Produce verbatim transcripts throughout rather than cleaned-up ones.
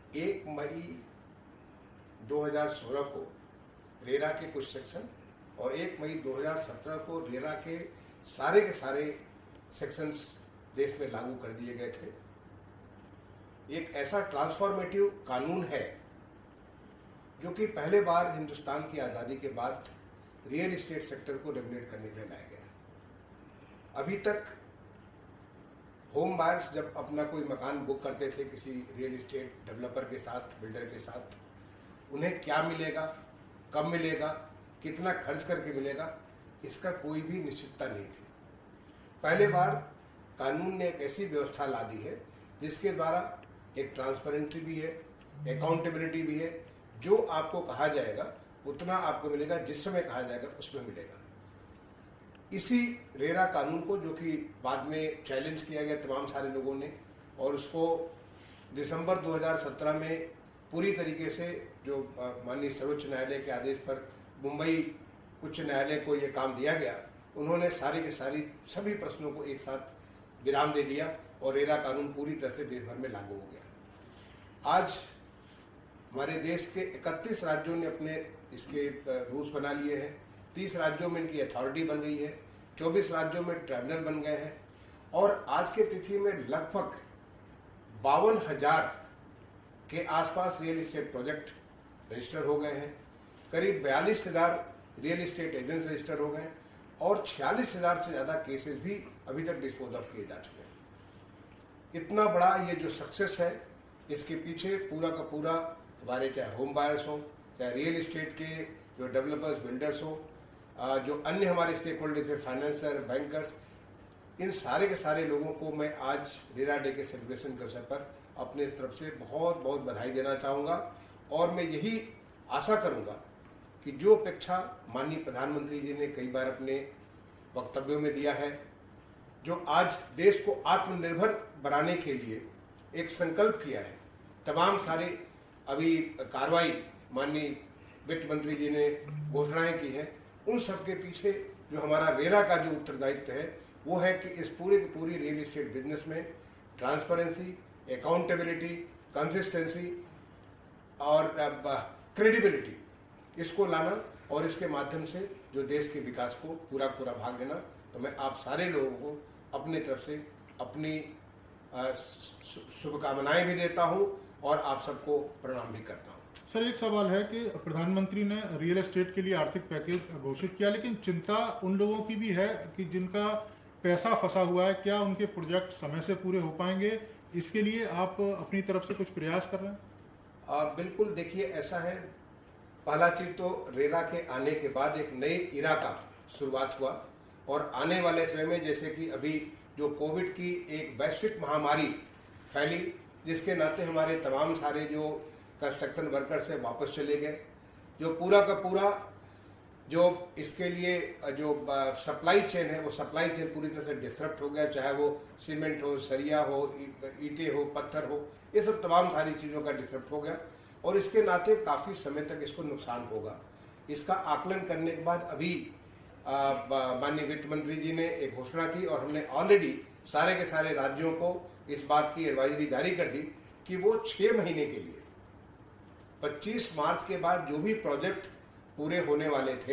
एक मई दो हज़ार सोलह को रेरा के कुछ सेक्शन और एक मई दो हज़ार सत्रह को रेरा के सारे के सारे सेक्शंस देश में लागू कर दिए गए थे। एक ऐसा ट्रांसफॉर्मेटिव कानून है जो कि पहले बार हिंदुस्तान की आज़ादी के बाद रियल एस्टेट सेक्टर को रेगुलेट करने के लिए लाया गया। अभी तक होम बायर्स जब अपना कोई मकान बुक करते थे किसी रियल एस्टेट डेवलपर के साथ, बिल्डर के साथ, उन्हें क्या मिलेगा, कब मिलेगा, कितना खर्च करके मिलेगा, इसका कोई भी निश्चितता नहीं थी। पहले बार कानून ने एक ऐसी व्यवस्था ला दी है जिसके द्वारा एक ट्रांसपेरेंसी भी है, अकाउंटेबिलिटी भी है। जो आपको कहा जाएगा उतना आपको मिलेगा, जिस समय कहा जाएगा उसमें मिलेगा। इसी रेरा कानून को, जो कि बाद में चैलेंज किया गया तमाम सारे लोगों ने, और उसको दिसंबर दो हज़ार सत्रह में पूरी तरीके से जो माननीय सर्वोच्च न्यायालय के आदेश पर मुंबई उच्च न्यायालय को ये काम दिया गया, उन्होंने सारी के सारी सभी प्रश्नों को एक साथ विराम दे दिया और रेरा कानून पूरी तरह से देश भर में लागू हो गया। आज हमारे देश के इकतीस राज्यों ने अपने इसके रूल्स बना लिए हैं, तीस राज्यों में इनकी अथॉरिटी बन गई है, चौबीस राज्यों में ट्राइब्यूनल बन गए हैं और आज के तिथि में लगभग बावन हजार के आसपास रियल एस्टेट प्रोजेक्ट रजिस्टर हो गए हैं। करीब बयालीस हजार रियल एस्टेट एजेंट्स रजिस्टर हो गए हैं और छियालीस हजार से ज़्यादा केसेस भी अभी तक डिस्पोज ऑफ किए जा चुके हैं। इतना बड़ा ये जो सक्सेस है, इसके पीछे पूरा का पूरा हमारे चाहे होम बायर्स हो, चाहे रियल एस्टेट के जो डेवलपर्स, बिल्डर्स हो, जो अन्य हमारे स्टेक होल्डर्स है, फाइनेंसर, बैंकर्स, इन सारे के सारे लोगों को मैं आज रेरा डे के सेलिब्रेशन के अवसर पर अपने तरफ से बहुत बहुत बधाई देना चाहूँगा। और मैं यही आशा करूँगा कि जो अपेक्षा माननीय प्रधानमंत्री जी ने कई बार अपने वक्तव्यों में दिया है, जो आज देश को आत्मनिर्भर बनाने के लिए एक संकल्प किया है, तमाम सारे अभी कार्रवाई माननीय वित्त मंत्री जी ने घोषणाएं की हैं, उन सब के पीछे जो हमारा रेरा का जो उत्तरदायित्व है वो है कि इस पूरे की पूरी रियल एस्टेट बिजनेस में ट्रांसपेरेंसी, अकाउंटेबिलिटी, कंसिस्टेंसी और क्रेडिबिलिटी, इसको लाना और इसके माध्यम से जो देश के विकास को पूरा पूरा भाग देना। तो मैं आप सारे लोगों को अपने तरफ से अपनी शुभकामनाएं भी देता हूं और आप सबको प्रणाम भी करता हूं। सर, एक सवाल है कि प्रधानमंत्री ने रियल एस्टेट के लिए आर्थिक पैकेज घोषित किया, लेकिन चिंता उन लोगों की भी है कि जिनका पैसा फंसा हुआ है, क्या उनके प्रोजेक्ट समय से पूरे हो पाएंगे? इसके लिए आप अपनी तरफ से कुछ प्रयास कर रहे हैं? आ, बिल्कुल, देखिए ऐसा है, पहला चीज तो रेरा के आने के बाद एक नए इरा का शुरुआत हुआ और आने वाले समय में जैसे कि अभी जो कोविड की एक वैश्विक महामारी फैली, जिसके नाते हमारे तमाम सारे जो कंस्ट्रक्शन वर्कर्स है वापस चले गए, जो पूरा का पूरा जो इसके लिए जो सप्लाई चेन है वो सप्लाई चेन पूरी तरह से डिसरप्ट हो गया, चाहे वो सीमेंट हो, सरिया हो, ईंटें हो, पत्थर हो, ये सब तमाम सारी चीज़ों का डिसरप्ट हो गया और इसके नाते काफ़ी समय तक इसको नुकसान होगा। इसका आकलन करने के बाद अभी माननीय वित्त मंत्री जी ने एक घोषणा की और हमने ऑलरेडी सारे के सारे राज्यों को इस बात की एडवाइजरी जारी कर दी कि वो छः महीने के लिए पच्चीस मार्च के बाद जो भी प्रोजेक्ट पूरे होने वाले थे,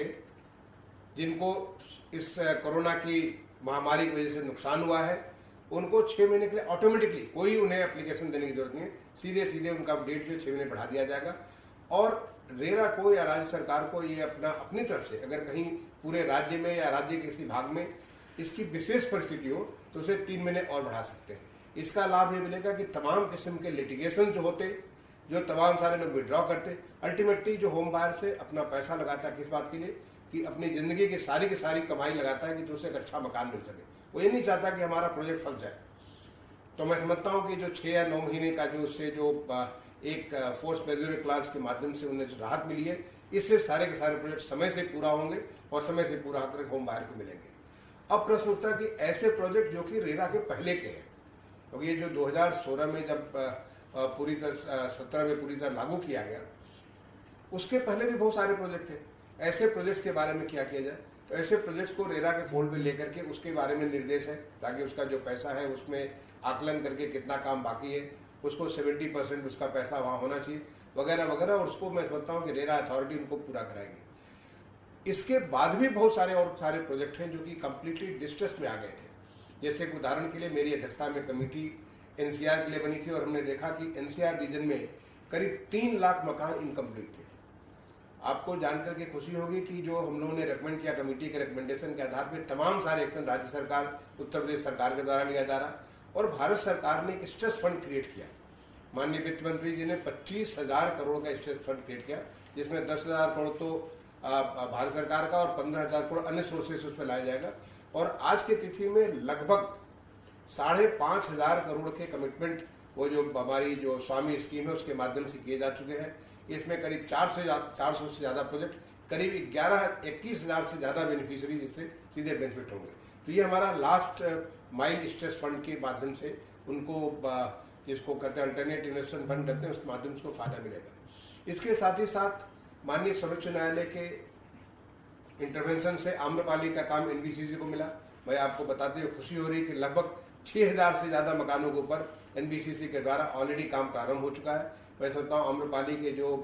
जिनको इस कोरोना की महामारी की वजह से नुकसान हुआ है, उनको छः महीने के लिए ऑटोमेटिकली, कोई उन्हें एप्लीकेशन देने की जरूरत नहीं है, सीधे सीधे उनका डेट जो छः महीने बढ़ा दिया जाएगा। और रेरा को या राज्य सरकार को ये अपना अपनी तरफ से अगर कहीं पूरे राज्य में या राज्य के किसी भाग में इसकी विशेष परिस्थिति हो तो उसे तीन महीने और बढ़ा सकते हैं। इसका लाभ ये मिलेगा कि तमाम किस्म के लिटिगेशन जो होते, जो तमाम सारे लोग विड्रॉ करते, अल्टीमेटली जो होम बायर से अपना पैसा लगाता है किस बात के लिए कि अपनी ज़िंदगी की सारी की सारी कमाई लगाता है कि जो उसे एक अच्छा मकान मिल सके। वो ये नहीं चाहता कि हमारा प्रोजेक्ट फंस जाए। तो मैं समझता हूँ कि जो छः या नौ महीने का जो उससे जो एक फोर्स मेजर क्लास के माध्यम से उन्हें जो राहत मिली है, इससे सारे के सारे प्रोजेक्ट समय से पूरा होंगे और समय से पूरा होकर होम बायर को मिलेंगे। अब प्रश्न उठता है कि ऐसे प्रोजेक्ट जो कि रेरा के पहले के हैं, क्योंकि ये जो दो हज़ार सोलह में जब पूरी तरह सत्रह में पूरी तरह लागू किया गया, उसके पहले भी बहुत सारे प्रोजेक्ट थे। ऐसे प्रोजेक्ट्स के बारे में क्या किया जाए, तो ऐसे प्रोजेक्ट्स को रेरा के फोल्ड में लेकर के उसके बारे में निर्देश है ताकि उसका जो पैसा है उसमें आकलन करके कितना काम बाकी है उसको सेवेंटी परसेंट उसका पैसा वहाँ होना चाहिए वगैरह वगैरह, और उसको मैं समझता हूँ कि रेरा अथॉरिटी उनको पूरा कराएगी। इसके बाद भी बहुत सारे और सारे प्रोजेक्ट हैं जो कि कम्प्लीटली डिस्ट्रेस में आ गए थे। जैसे एक उदाहरण के लिए मेरी अध्यक्षता में कमेटी एनसीआर के लिए बनी थी और हमने देखा कि एनसीआर रीजन में करीब तीन लाख मकान इनकम्प्लीट थे। आपको जानकर के खुशी होगी कि जो हम लोगों ने रेकमेंड किया कमेटी के रिकमेंडेशन के आधार पर तमाम सारे एक्शन राज्य सरकार, उत्तर प्रदेश सरकार के द्वारा लिया जा रहा, और भारत सरकार ने एक स्ट्रेस फंड क्रिएट किया। माननीय वित्त मंत्री जी ने पच्चीस हजार करोड़ का स्ट्रेस फंड क्रिएट किया, जिसमें दस हजार करोड़ तो भारत सरकार का और पंद्रह हजार करोड़ अन्य सोर्सेस उस पर लाया जाएगा। और आज की तिथि में लगभग साढ़े पाँच हजार करोड़ के कमिटमेंट वो जो हमारी जो स्वामी स्कीम है उसके माध्यम से किए जा चुके हैं। इसमें करीब चार से चार सौ से ज़्यादा प्रोजेक्ट, करीब ग्यारह इक्कीस हजार से ज़्यादा बेनिफिशियरी जिससे सीधे बेनिफिट होंगे। तो ये हमारा लास्ट माइल स्ट्रेस फंड के माध्यम से उनको, जिसको कहते हैं अल्टरनेट इन्वेस्टमेंट फंड कहते हैं, उस माध्यम से उसको फायदा मिलेगा। इसके साथ ही साथ माननीय सर्वोच्च न्यायालय के इंटरवेंशन से आम्रपाली का काम एनबीसीसी को मिला। मैं आपको बताते हुए खुशी हो रही है कि लगभग छह हजार से ज़्यादा मकानों के ऊपर एनबीसीसी के द्वारा ऑलरेडी काम प्रारंभ हो चुका है। मैं समझता हूँ आम्रपाली के जो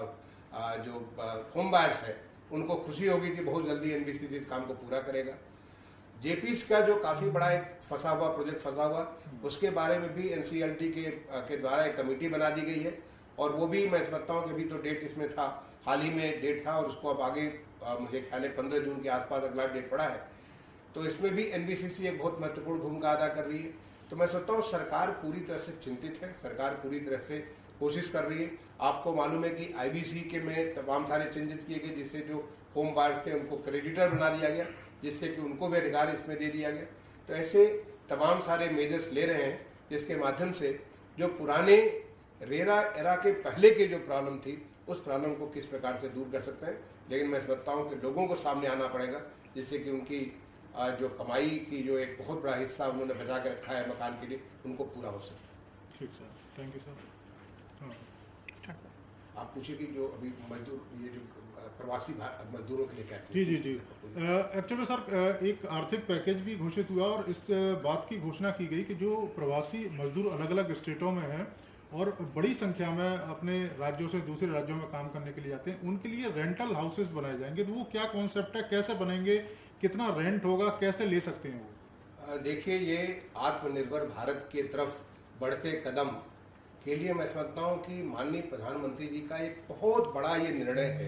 आ, जो होम बायर्स है उनको खुशी होगी कि बहुत जल्दी एनबीसीसी इस काम को पूरा करेगा। जेपीस का जो काफ़ी बड़ा एक फंसा हुआ प्रोजेक्ट फंसा हुआ, उसके बारे में भी एनसीएलटी के के द्वारा एक कमेटी बना दी गई है, और वो भी मैं समझता हूँ कि अभी तो डेट इसमें था, हाल ही में डेट था, और उसको अब आगे आ, मुझे ख्याल है पंद्रह जून के आसपास अगला डेट पड़ा है। तो इसमें भी एनबीसीसी एक बहुत महत्वपूर्ण भूमिका अदा कर रही है। तो मैं सोचता हूँ सरकार पूरी तरह से चिंतित है, सरकार पूरी तरह से कोशिश कर रही है। आपको मालूम है कि आईबीसी के में तमाम सारे चेंजेस किए गए, जिससे जो होम बायर्स थे उनको क्रेडिटर बना दिया गया, जिससे कि उनको भी अधिकार इसमें दे दिया गया। तो ऐसे तमाम सारे मेजर्स ले रहे हैं जिसके माध्यम से जो पुराने रेरा एरा के पहले के जो प्रॉब्लम थी उस प्रॉब्लम को किस प्रकार से दूर कर सकते हैं। लेकिन मैं समझता हूँ कि लोगों को सामने आना पड़ेगा, जिससे कि उनकी जो कमाई की जो एक बहुत बड़ा हिस्सा उन्होंने बचा के रखा है मकान के लिए, उनको पूरा हो सके। ठीक सर, थैंक यू सर। आप पूछिए कि जो अभी मजदूर ये जो प्रवासी मजदूरों के लिए क्या जी जी जी एक्चुअली सर एक आर्थिक पैकेज भी घोषित हुआ और इस बात की घोषणा की गई कि जो प्रवासी मजदूर अलग अलग स्टेटों में हैं और बड़ी संख्या में अपने राज्यों से दूसरे राज्यों में काम करने के लिए जाते हैं, उनके लिए रेंटल हाउसेस बनाए जाएंगे। तो वो क्या कॉन्सेप्ट है, कैसे बनेंगे, कितना रेंट होगा, कैसे ले सकते हैं वो? देखिए, ये आत्मनिर्भर भारत की तरफ बढ़ते कदम के लिए मैं समझता हूँ कि माननीय प्रधानमंत्री जी का एक बहुत बड़ा ये निर्णय है।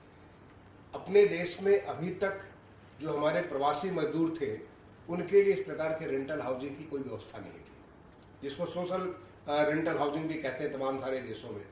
अपने देश में अभी तक जो हमारे प्रवासी मजदूर थे उनके लिए इस प्रकार के रेंटल हाउसिंग की कोई व्यवस्था नहीं थी, जिसको सोशल रेंटल हाउसिंग भी कहते हैं तमाम सारे देशों में।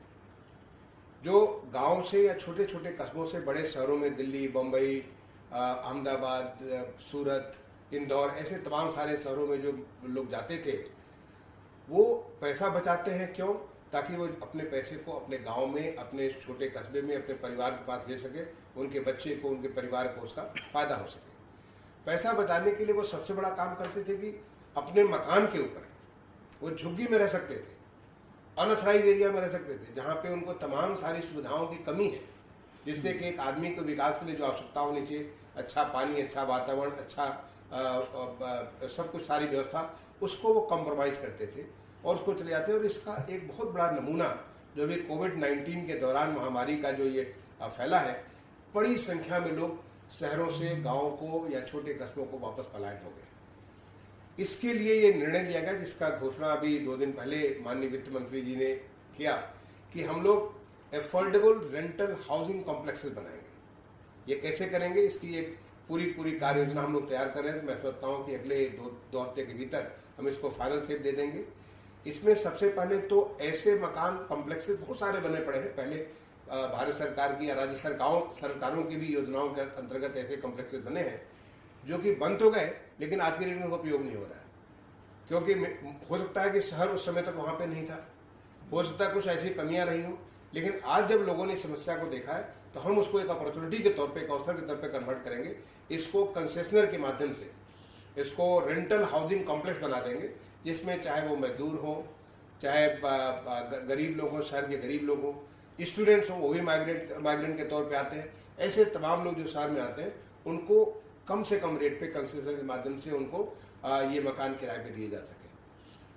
जो गांव से या छोटे छोटे कस्बों से बड़े शहरों में, दिल्ली, बम्बई, अहमदाबाद, सूरत, इंदौर, ऐसे तमाम सारे शहरों में जो लोग जाते थे वो पैसा बचाते हैं। क्यों? ताकि वो अपने पैसे को अपने गांव में, अपने छोटे कस्बे में अपने परिवार के पास भेज सके, उनके बच्चे को, उनके परिवार को उसका फायदा हो सके। पैसा बचाने के लिए वो सबसे बड़ा काम करते थे कि अपने मकान के ऊपर वो झुग्गी में रह सकते थे, अनऑथराइज एरिया में रह सकते थे, जहाँ पे उनको तमाम सारी सुविधाओं की कमी है, जिससे कि एक आदमी को विकास के लिए जो आवश्यकता होनी चाहिए, अच्छा पानी, अच्छा वातावरण, अच्छा आ, आ, आ, सब कुछ सारी व्यवस्था, उसको वो कॉम्प्रोमाइज करते थे और उसको चले जाते थे। और इसका एक बहुत बड़ा नमूना जो भी कोविड नाइन्टीन के दौरान महामारी का जो ये फैला है, बड़ी संख्या में लोग शहरों से गाँव को या छोटे कस्बों को वापस पलायन हो गए। इसके लिए ये निर्णय लिया गया, जिसका घोषणा अभी दो दिन पहले माननीय वित्त मंत्री जी ने किया कि हम लोग एफोर्डेबल रेंटल हाउसिंग कॉम्प्लेक्सेस बनाएंगे। ये कैसे करेंगे, इसकी एक पूरी पूरी कार्य योजना हम लोग तैयार कर रहे हैं। मैं समझता हूँ कि अगले दो दो हफ्ते के भीतर हम इसको फाइनल शेप दे देंगे। इसमें सबसे पहले तो ऐसे मकान कॉम्प्लेक्सेस बहुत सारे बने पड़े हैं। पहले भारत सरकार की या राज्य सरकारों सरकारों की भी योजनाओं के अंतर्गत ऐसे कॉम्प्लेक्सेस बने हैं जो कि बंद तो गए, लेकिन आज के डेट में उनका उपयोग नहीं हो रहा है, क्योंकि हो सकता है कि शहर उस समय तक वहाँ पे नहीं था, हो सकता है कुछ ऐसी कमियां रही हों। लेकिन आज जब लोगों ने समस्या को देखा है तो हम उसको एक अपॉर्चुनिटी के तौर पे, एक अवसर के तौर पे कन्वर्ट करेंगे। इसको कंसेशनर के माध्यम से इसको रेंटल हाउसिंग कॉम्प्लेक्स बना देंगे, जिसमें चाहे वो मजदूर हो, चाहे गरीब लोग हों, शहर के गरीब लोग हों, स्टूडेंट्स हों, वो भी माइग्रेट माइग्रेंट के तौर पे आते हैं। ऐसे तमाम लोग जो शहर में आते हैं उनको कम से कम रेट पे कंसेशन के माध्यम से उनको आ, ये मकान किराए पे दिए जा सके।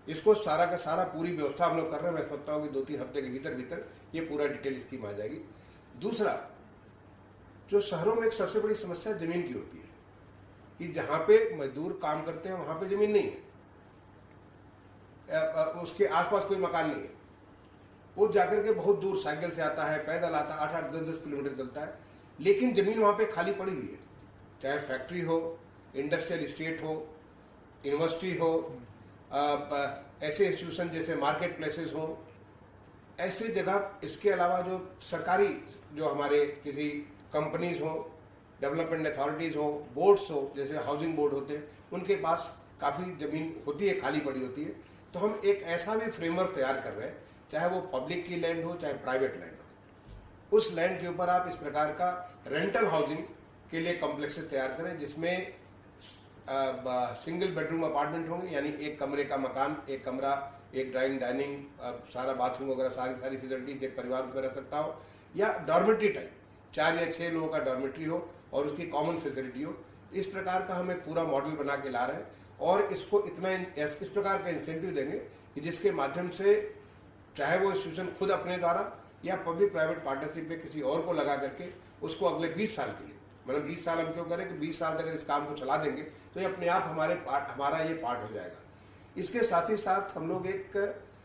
इसको सारा का सारा पूरी व्यवस्था हम लोग कर रहे हैं। मैं समझता हूँ कि दो तीन हफ्ते के भीतर भीतर ये पूरा डिटेल स्कीम आ जाएगी। दूसरा, जो शहरों में एक सबसे बड़ी समस्या जमीन की होती है कि जहाँ पे मजदूर काम करते हैं वहाँ पे जमीन नहीं है, उसके आसपास कोई मकान नहीं है, वो जाकर के बहुत दूर साइकिल से आता है, पैदल आता है, आठ आठ दस दस किलोमीटर चलता है, लेकिन जमीन वहाँ पे खाली पड़ी हुई है। चाहे फैक्ट्री हो, इंडस्ट्रियल स्टेट हो, यूनिवर्सिटी हो, ऐसे इंस्टीट्यूशन जैसे मार्केट प्लेसेस हो, ऐसे जगह, इसके अलावा जो सरकारी जो हमारे किसी कंपनीज हो, डेवलपमेंट अथॉरिटीज हो, बोर्ड्स हो, जैसे हाउसिंग बोर्ड होते हैं, उनके पास काफ़ी ज़मीन होती है, खाली पड़ी होती है। तो हम एक ऐसा भी फ्रेमवर्क तैयार कर रहे हैं, चाहे वो पब्लिक की लैंड हो चाहे प्राइवेट लैंड हो, उस लैंड के ऊपर आप इस प्रकार का रेंटल हाउसिंग के लिए कॉम्प्लेक्सेस तैयार करें, जिसमें सिंगल बेडरूम अपार्टमेंट होंगे, यानी एक कमरे का मकान, एक कमरा, एक ड्राइंग डाइनिंग, सारा बाथरूम वगैरह, सारी सारी फैसिलिटीज एक परिवार उसमें रह सकता हो, या डॉर्मेट्री टाइप, चार या छः लोगों का डॉर्मेट्री हो और उसकी कॉमन फैसिलिटी हो। इस प्रकार का हम एक पूरा मॉडल बना के ला रहे हैं और इसको इतना इस प्रकार का इंसेंटिव देंगे कि जिसके माध्यम से चाहे वो इंस्टीट्यूशन खुद अपने द्वारा या पब्लिक प्राइवेट पार्टनरशिप में किसी और को लगा करके उसको अगले बीस साल के लिए, मतलब बीस साल हम क्यों करें कि बीस साल तक अगर इस काम को चला देंगे तो ये अपने आप हमारे पार्ट हमारा ये पार्ट हो जाएगा। इसके साथ ही साथ हम लोग एक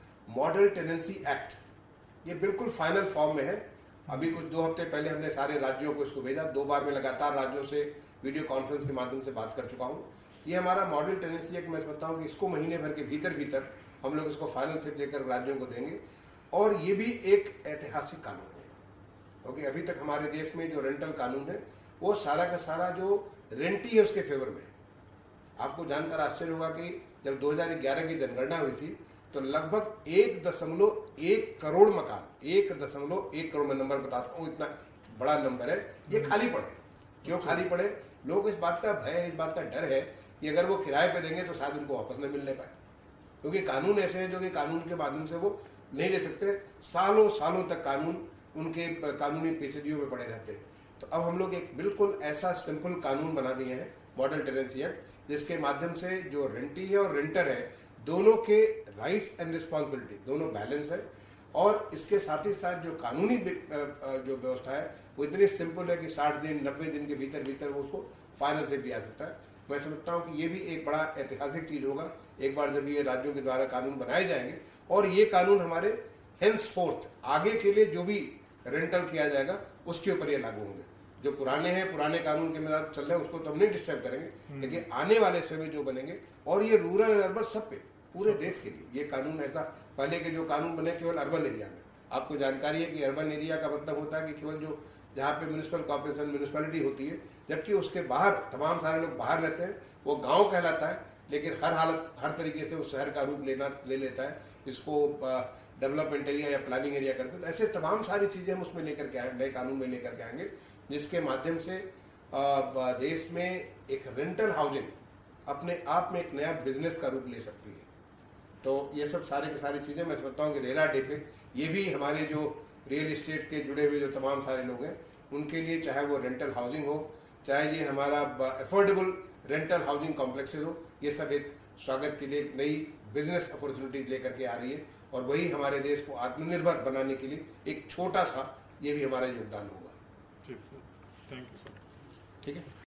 मॉडल टेनेंसी एक्ट, ये बिल्कुल फाइनल फॉर्म में है, अभी कुछ दो हफ्ते पहले हमने सारे राज्यों को इसको भेजा, दो बार मैं लगातार राज्यों से वीडियो कॉन्फ्रेंस के माध्यम से बात कर चुका हूँ। ये हमारा मॉडल टेनेंसी एक्ट, मैं समझता हूँ कि इसको महीने भर के भीतर भीतर हम लोग इसको फाइनल से लेकर राज्यों को देंगे और ये भी एक ऐतिहासिक कानून होगा, क्योंकि अभी तक हमारे देश में जो रेंटल कानून है वो सारा का सारा जो रेंटी है उसके फेवर में। आपको जानकर आश्चर्य होगा कि जब दो हज़ार ग्यारह की जनगणना हुई थी तो लगभग एक दशमलव एक करोड़ मकान, एक दशमलव एक करोड़ में नंबर बताता हूँ, इतना बड़ा नंबर है, ये खाली पड़े। क्यों खाली पड़े? लोगों को इस बात का भय है, इस बात का डर है कि अगर वो किराए पे देंगे तो शायद उनको वापस न मिलने पाए, क्योंकि कानून ऐसे हैं जो कि कानून के माध्यम से वो नहीं ले सकते, सालों सालों तक कानून उनके कानूनी पेचीदगियों में पड़े रहते हैं। तो अब हम लोग एक बिल्कुल ऐसा सिंपल कानून बना दिए हैं, मॉडल टेनेंसी एक्ट, जिसके माध्यम से जो रेंटी है और रेंटर है दोनों के राइट्स एंड रिस्पॉन्सिबिलिटी दोनों बैलेंस है। और इसके साथ ही साथ जो कानूनी जो व्यवस्था है वो इतनी सिंपल है कि साठ दिन नब्बे दिन के भीतर भीतर वो उसको फाइनल से भी आ सकता है। मैं समझता हूँ कि ये भी एक बड़ा ऐतिहासिक चीज होगा एक बार जब ये राज्यों के द्वारा कानून बनाए जाएंगे, और ये कानून हमारे हेंस फोर्थ आगे के लिए जो भी रेंटल किया जाएगा उसके ऊपर ये लागू होंगे। जो पुराने हैं, पुराने कानून के में चल रहे हैं, उसको तो हम नहीं डिस्टर्ब करेंगे, लेकिन आने वाले समय जो बनेंगे, और ये रूरल एंड अर्बन सब पे, पूरे देश के लिए ये कानून ऐसा, पहले के जो कानून बने केवल अर्बन एरिया में, आपको जानकारी है कि अर्बन एरिया का मतलब होता है कि केवल जो जहाँ पे म्यूनिसिपल कॉर्पोरेशन म्यूनिसिपैलिटी होती है, जबकि उसके बाहर तमाम सारे लोग बाहर रहते हैं, वो गांव कहलाता है, लेकिन हर हालत हर तरीके से उस शहर का रूप लेना ले लेता है, इसको डेवलपमेंट एरिया या प्लानिंग एरिया करते हैं। तो ऐसे तमाम सारी चीजें हम उसमें लेकर के आए, नए कानून में लेकर के आएंगे, जिसके माध्यम से देश में एक रेंटल हाउसिंग अपने आप में एक नया बिजनेस का रूप ले सकती है। तो ये सब सारे के सारी चीजें मैं समझता हूँ कि रेरा डे पे ये भी हमारे जो रियल इस्टेट के जुड़े हुए जो तमाम सारे लोग हैं उनके लिए, चाहे वो रेंटल हाउसिंग हो, चाहे ये हमारा अफोर्डेबल रेंटल हाउसिंग कॉम्प्लेक्सेस हो, ये सब एक स्वागत के लिए एक नई बिजनेस अपॉर्चुनिटी लेकर के आ रही है, और वही हमारे देश को आत्मनिर्भर बनाने के लिए एक छोटा सा ये भी हमारा योगदान होगा। ठीक है, थैंक यू सर। ठीक है।